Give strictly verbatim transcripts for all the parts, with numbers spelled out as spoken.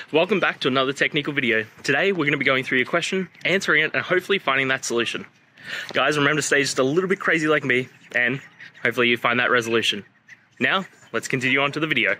Welcome back to another technical video. Today we're going to be going through your question, answering it, and hopefully finding that solution. Guys, remember to stay just a little bit crazy like me, and hopefully you find that resolution. Now, let's continue on to the video.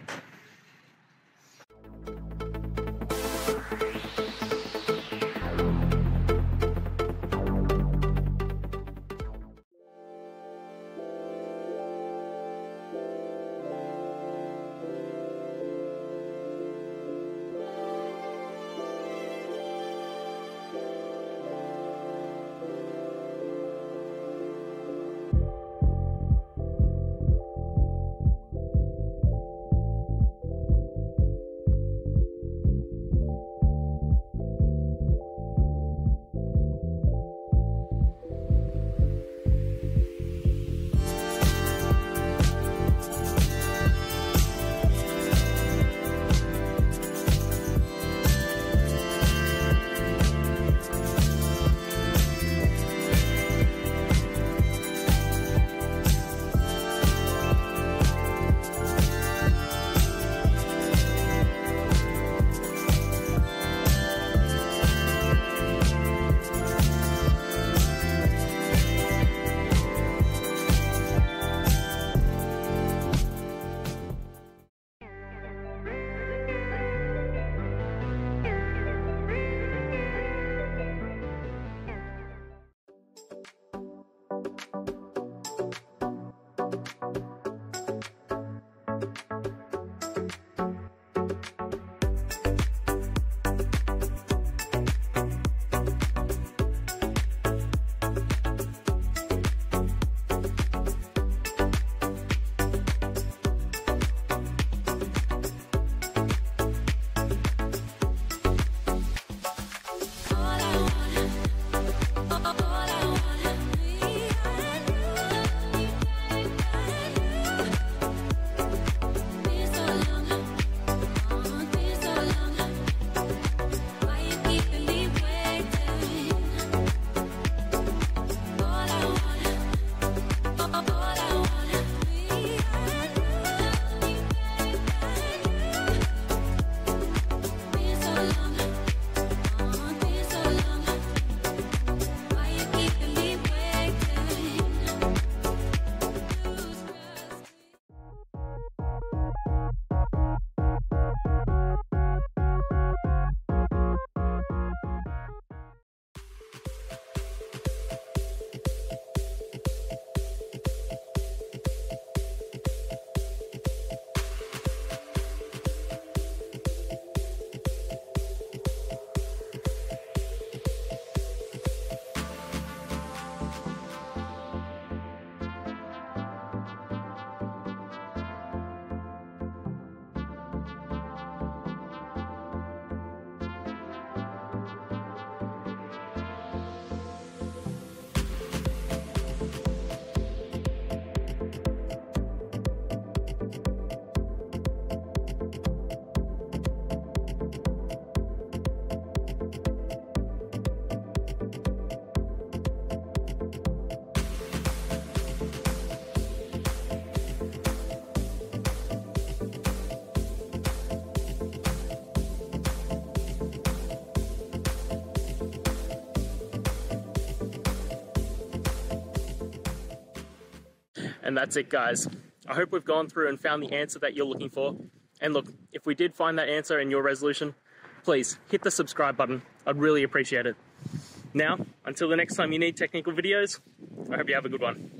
And that's it, guys. I hope we've gone through and found the answer that you're looking for. And look, if we did find that answer in your resolution, please hit the subscribe button. I'd really appreciate it. Now, until the next time you need technical videos, I hope you have a good one.